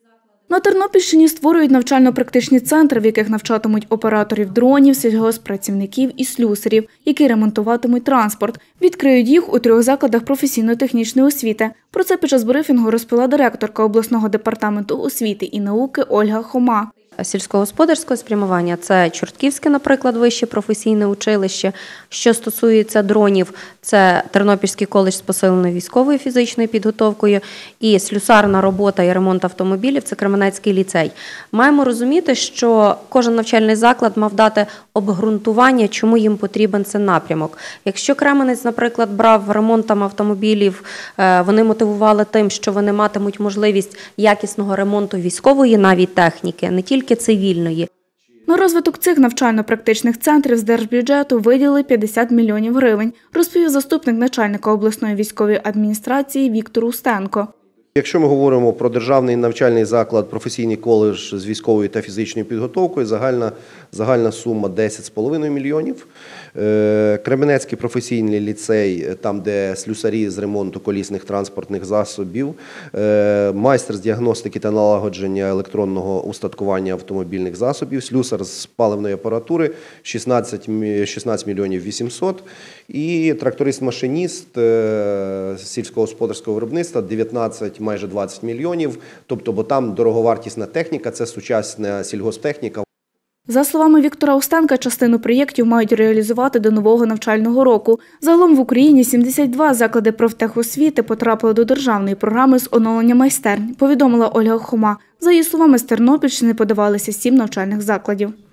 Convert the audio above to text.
На Тернопільщині створюють навчально-практичні центри, в яких навчатимуть операторів дронів, сільгосппрацівників і слюсарів, які ремонтуватимуть транспорт. Відкриють їх у 3 закладах професійно-технічної освіти. Про це під час брифінгу розповіла директорка обласного департаменту освіти і науки Ольга Хома. Сільськогосподарського спрямування – це Чортківське, наприклад, вище професійне училище. Що стосується дронів, це Тернопільський коледж з посиленою військовою фізичною підготовкою і слюсарна робота і ремонт автомобілів – це Кременецький ліцей. Маємо розуміти, що кожен навчальний заклад мав дати обґрунтування, чому їм потрібен цей напрямок. Якщо Кременець, наприклад, брав ремонтом автомобілів, вони мотивували тим, що вони матимуть можливість якісного ремонту військової навіть техніки, не тільки цивільної. На розвиток цих навчально-практичних центрів з держбюджету виділили 50 мільйонів гривень, розповів заступник начальника обласної військової адміністрації Віктор Устенко. Якщо ми говоримо про державний навчальний заклад, професійний коледж з військовою та фізичною підготовкою, загальна сума 10,5 мільйонів. Кременецький професійний ліцей, там де слюсарі з ремонту колісних транспортних засобів, майстер з діагностики та налагодження електронного устаткування автомобільних засобів, слюсар з паливної апаратури 16 мільйонів 800 і тракторист-машиніст сільськогосподарського виробництва 19, майже 20 мільйонів, тобто, бо там дороговартісна техніка, це сучасна сільгосптехніка. За словами Віктора Устенка, частину проєктів мають реалізувати до нового навчального року. Загалом в Україні 72 заклади профтехосвіти потрапили до державної програми з оновлення майстерень, повідомила Ольга Хома. За її словами, з Тернопільщини подавалися 7 навчальних закладів.